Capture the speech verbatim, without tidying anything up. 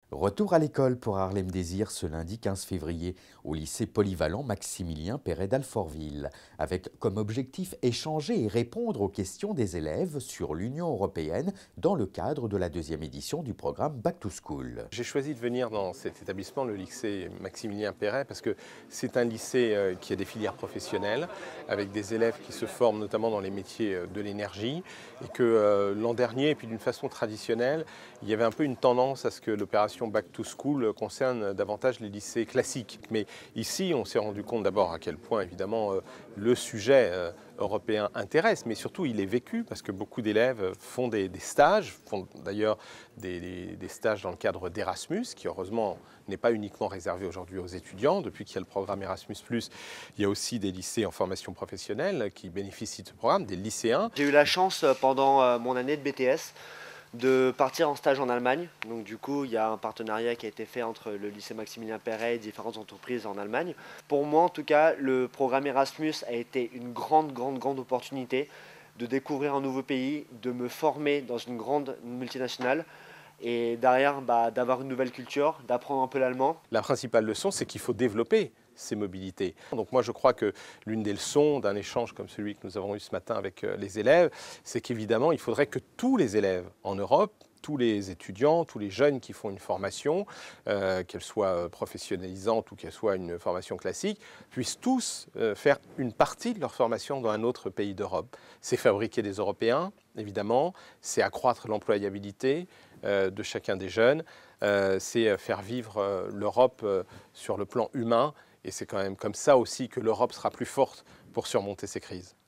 Retour à l'école pour Harlem Désir ce lundi quinze février au lycée polyvalent Maximilien Perret d'Alfortville, avec comme objectif échanger et répondre aux questions des élèves sur l'Union européenne dans le cadre de la deuxième édition du programme Back to School. J'ai choisi de venir dans cet établissement, le lycée Maximilien Perret, parce que c'est un lycée qui a des filières professionnelles, avec des élèves qui se forment notamment dans les métiers de l'énergie, et que euh, l'an dernier, et puis d'une façon traditionnelle, il y avait un peu une tendance à ce que l'opération Back to School concerne davantage les lycées classiques. Mais ici, on s'est rendu compte d'abord à quel point, évidemment, euh, le sujet euh, européen intéresse, mais surtout il est vécu parce que beaucoup d'élèves font des, des stages, font d'ailleurs des, des, des stages dans le cadre d'Erasmus, qui heureusement n'est pas uniquement réservé aujourd'hui aux étudiants. Depuis qu'il y a le programme Erasmus plus, il y a aussi des lycées en formation professionnelle qui bénéficient de ce programme, des lycéens. J'ai eu la chance pendant mon année de B T S de partir en stage en Allemagne. Donc du coup, il y a un partenariat qui a été fait entre le lycée Maximilien Perret et différentes entreprises en Allemagne. Pour moi, en tout cas, le programme Erasmus a été une grande, grande, grande opportunité de découvrir un nouveau pays, de me former dans une grande multinationale et derrière, bah, d'avoir une nouvelle culture, d'apprendre un peu l'allemand. La principale leçon, c'est qu'il faut développer ces mobilités. Donc moi je crois que l'une des leçons d'un échange comme celui que nous avons eu ce matin avec les élèves, c'est qu'évidemment il faudrait que tous les élèves en Europe, tous les étudiants, tous les jeunes qui font une formation, euh, qu'elle soit professionnalisante ou qu'elle soit une formation classique, puissent tous euh, faire une partie de leur formation dans un autre pays d'Europe. C'est fabriquer des Européens, évidemment, c'est accroître l'employabilité euh, de chacun des jeunes, euh, c'est faire vivre euh, l'Europe euh, sur le plan humain. Et c'est quand même comme ça aussi que l'Europe sera plus forte pour surmonter ces crises.